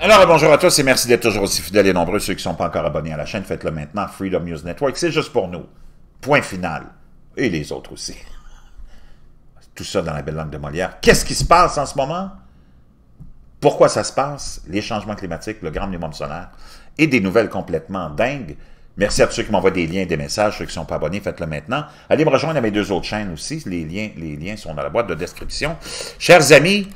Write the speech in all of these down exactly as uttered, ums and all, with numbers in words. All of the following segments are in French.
Alors, bonjour à tous et merci d'être toujours aussi fidèles et nombreux. Ceux qui ne sont pas encore abonnés à la chaîne, faites-le maintenant. Freedom News Network, c'est juste pour nous. Point final. Et les autres aussi. Tout ça dans la belle langue de Molière. Qu'est-ce qui se passe en ce moment? Pourquoi ça se passe? Les changements climatiques, le grand minimum solaire et des nouvelles complètement dingues. Merci à tous ceux qui m'envoient des liens, des messages. Ceux qui ne sont pas abonnés, faites-le maintenant. Allez me rejoindre à mes deux autres chaînes aussi. Les liens, les liens sont dans la boîte de description. Chers amis,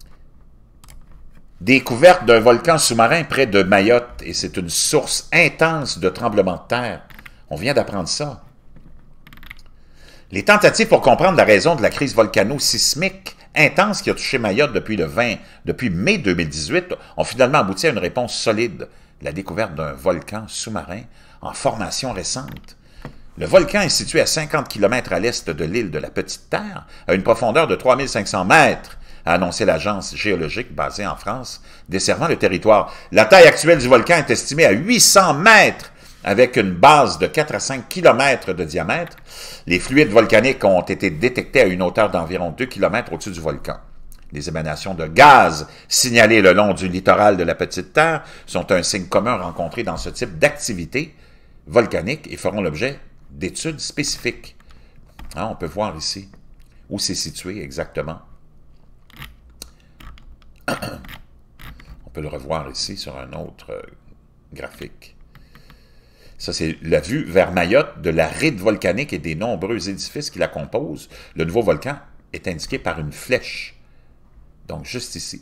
découverte d'un volcan sous-marin près de Mayotte, et c'est une source intense de tremblements de terre. On vient d'apprendre ça. Les tentatives pour comprendre la raison de la crise volcano-sismique intense qui a touché Mayotte depuis, le vingt, depuis mai deux mille dix-huit ont finalement abouti à une réponse solide, la découverte d'un volcan sous-marin en formation récente. Le volcan est situé à cinquante kilomètres à l'est de l'île de la Petite-Terre, à une profondeur de trois mille cinq cents mètres, a annoncé l'agence géologique basée en France, desservant le territoire. La taille actuelle du volcan est estimée à huit cents mètres, avec une base de quatre à cinq kilomètres de diamètre. Les fluides volcaniques ont été détectés à une hauteur d'environ deux kilomètres au-dessus du volcan. Les émanations de gaz signalées le long du littoral de la Petite-Terre sont un signe commun rencontré dans ce type d'activité volcanique et feront l'objet d'études spécifiques. Hein, on peut voir ici où c'est situé exactement. On peut le revoir ici sur un autre euh, graphique. Ça, c'est la vue vers Mayotte de la ride volcanique et des nombreux édifices qui la composent. Le nouveau volcan est indiqué par une flèche. Donc, juste ici.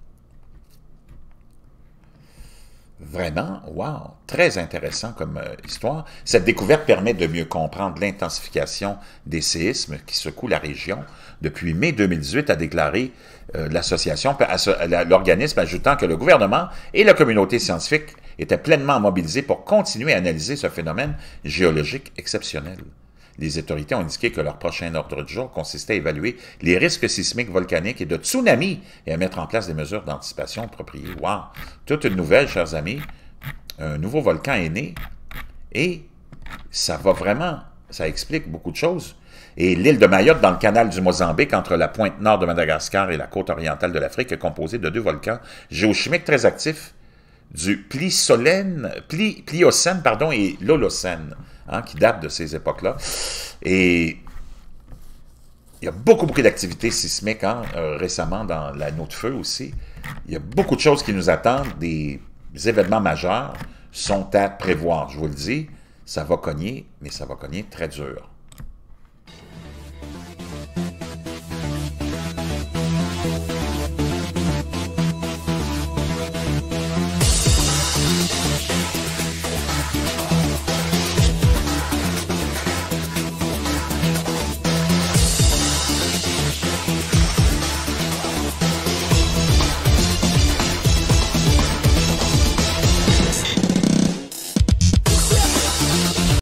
Vraiment, wow, très intéressant comme euh, histoire. Cette découverte permet de mieux comprendre l'intensification des séismes qui secouent la région. Depuis mai deux mille dix-huit, a déclaré euh, l'association, l'organisme ajoutant que le gouvernement et la communauté scientifique étaient pleinement mobilisés pour continuer à analyser ce phénomène géologique exceptionnel. Les autorités ont indiqué que leur prochain ordre du jour consistait à évaluer les risques sismiques volcaniques et de tsunamis et à mettre en place des mesures d'anticipation appropriées. Wow! Toute une nouvelle, chers amis. Un nouveau volcan est né et ça va vraiment, ça explique beaucoup de choses. Et l'île de Mayotte, dans le canal du Mozambique, entre la pointe nord de Madagascar et la côte orientale de l'Afrique, est composée de deux volcans géochimiques très actifs, du Plisolène, Pli, Pliocène pardon, et l'Holocène, hein, qui datent de ces époques-là. Et il y a beaucoup, beaucoup d'activités sismiques hein, euh, récemment dans l'anneau de feu aussi. Il y a beaucoup de choses qui nous attendent, des événements majeurs sont à prévoir. Je vous le dis, ça va cogner, mais ça va cogner très dur.